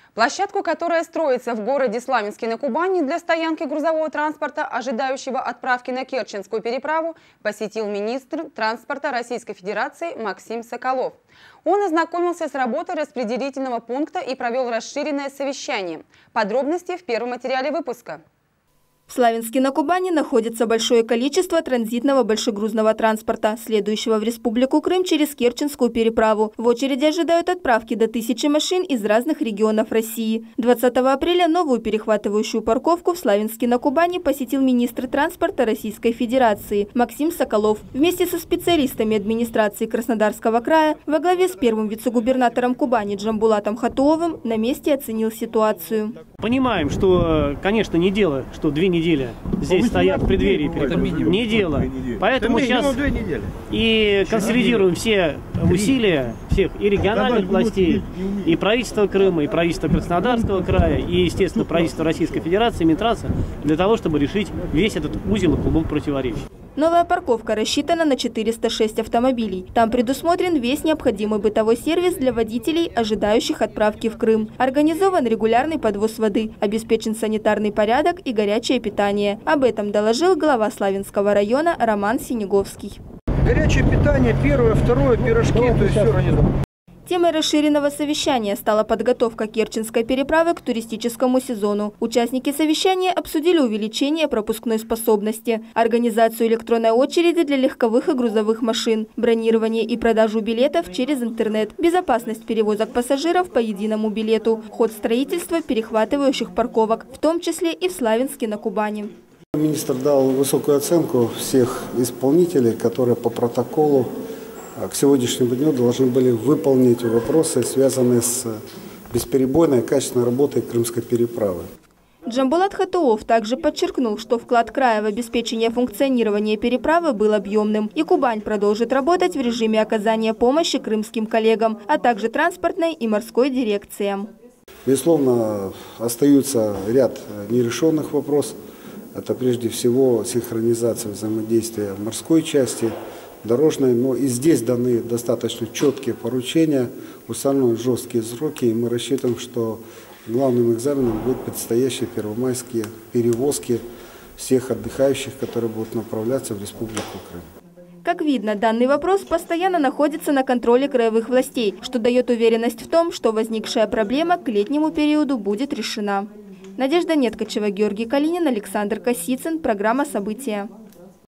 Площадку, которая строится в городе Славянске на Кубани для стоянки грузового транспорта, ожидающего отправки на Керченскую переправу, посетил министр транспорта Российской Федерации Максим Соколов. Он ознакомился с работой распределительного пункта и провел расширенное совещание. Подробности в первом материале выпуска. В Славянске на Кубани находится большое количество транзитного большегрузного транспорта, следующего в Республику Крым через Керченскую переправу. В очереди ожидают отправки до 1000 машин из разных регионов России. 20 апреля новую перехватывающую парковку в Славянске на Кубани посетил министр транспорта Российской Федерации Максим Соколов. Вместе со специалистами администрации Краснодарского края во главе с первым вице-губернатором Кубани Джамбулатом Хатуовым на месте оценил ситуацию. Понимаем, что, конечно, не дело, что 2 недели здесь стоят в преддверии перехода. Не дело. Поэтому сейчас и консолидируем все усилия всех и региональных властей, и правительства Крыма, и правительства Краснодарского края, и, естественно, правительства Российской Федерации, Минтранса, для того, чтобы решить весь этот узел и клубок противоречий. Новая парковка рассчитана на 406 автомобилей. Там предусмотрен весь необходимый бытовой сервис для водителей, ожидающих отправки в Крым. Организован регулярный подвоз воды, обеспечен санитарный порядок и горячее питание. Об этом доложил глава Славянского района Роман Синеговский. Горячее питание, первое, второе, пирожки, то есть все организовано. Темой расширенного совещания стала подготовка Керченской переправы к туристическому сезону. Участники совещания обсудили увеличение пропускной способности, организацию электронной очереди для легковых и грузовых машин, бронирование и продажу билетов через интернет, безопасность перевозок пассажиров по единому билету, ход строительства перехватывающих парковок, в том числе и в Славянске на Кубани. Министр дал высокую оценку всех исполнителей, которые по протоколу к сегодняшнему дню должны были выполнить вопросы, связанные с бесперебойной и качественной работой Крымской переправы. Джамбулат Хатуов также подчеркнул, что вклад края в обеспечение функционирования переправы был объемным, и Кубань продолжит работать в режиме оказания помощи крымским коллегам, а также транспортной и морской дирекциям. Безусловно, остаются ряд нерешенных вопросов. Это прежде всего синхронизация взаимодействия морской части, дорожной, но и здесь даны достаточно четкие поручения, установлены жесткие сроки, и мы рассчитываем, что главным экзаменом будут предстоящие первомайские перевозки всех отдыхающих, которые будут направляться в Республику Крым. Как видно, данный вопрос постоянно находится на контроле краевых властей, что дает уверенность в том, что возникшая проблема к летнему периоду будет решена. Надежда Неткачева, Георгий Калинин, Александр Косицын. Программа «События».